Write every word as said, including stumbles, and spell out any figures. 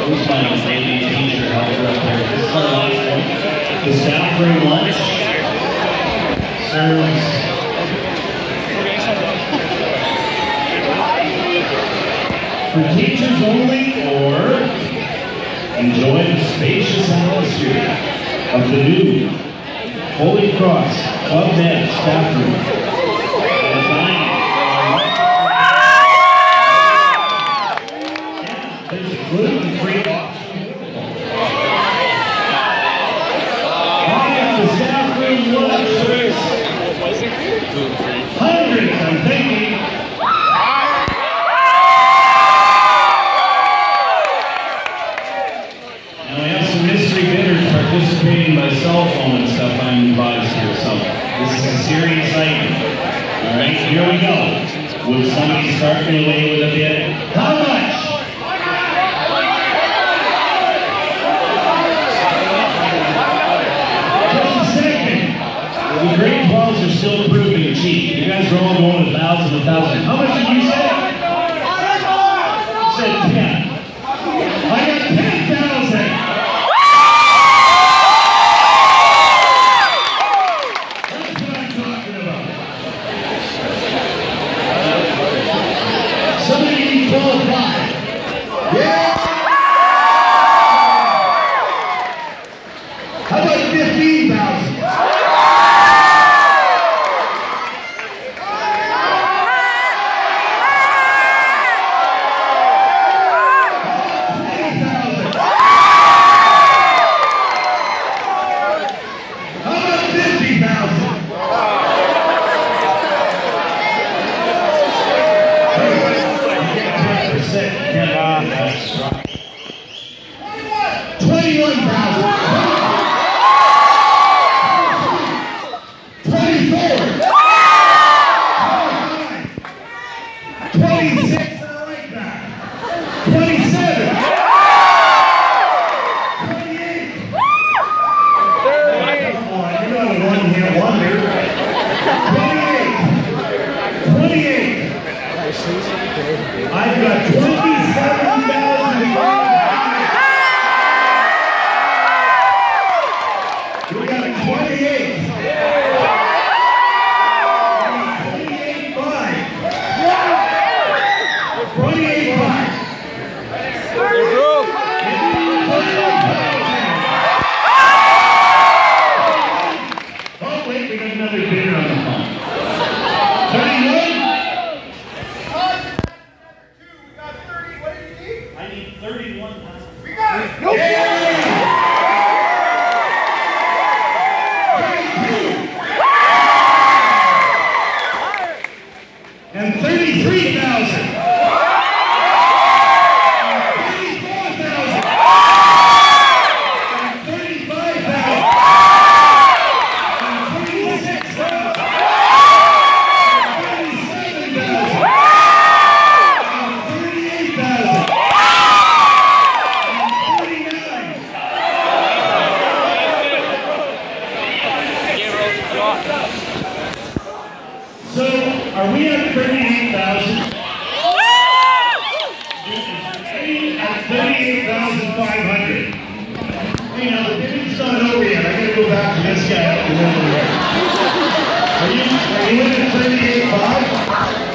Who's my daily teacher helper up there? This is our last one. The staff room lunch serves for teachers only, or enjoy the spacious atmosphere of the new Holy Cross Club Med staff room. There's a gluten-free option. The staff room lunch serves hundreds, I'm thinking. Now we have some mystery bidders participating by cell phone and stuff, I'm advised here, so this is a serious item. Alright, here we go. Would somebody start me away with a bid? How much? The grade twelves are still proving cheap. You guys are all going a thousand, a thousand. How much did you say? You said ten. I got ten thousand. That's what I'm talking about. Somebody need twelve five. Yeah! How about fifteen thousand? Twenty-one thousand. Twenty-four. Twenty-six. I like that. Twenty-seven. Twenty-eight. Come on, you're not a one-hit wonder. Twenty-eight. Twenty-eight. I've got twenty-seven thousand. We got a twenty-eight. twenty-eight five. twenty-eight five. Oh, wait, we got another bidder on the phone. thirty-one. We got thirty. What do you need? I need thirty-one thousand. We got it. No. And thirty-three thousand. thirty-four thousand. And thirty-five thousand. And thirty-six thousand. And thirty-seven thousand. And thirty-eight thousand. And thirty-nine. So, are we at thirty-eight thousand? At thirty-eight thousand five hundred. Hey, now the bidding's not over yet. I gotta go back to this guy up the middle there. Are you, are you in at thirty-eight five?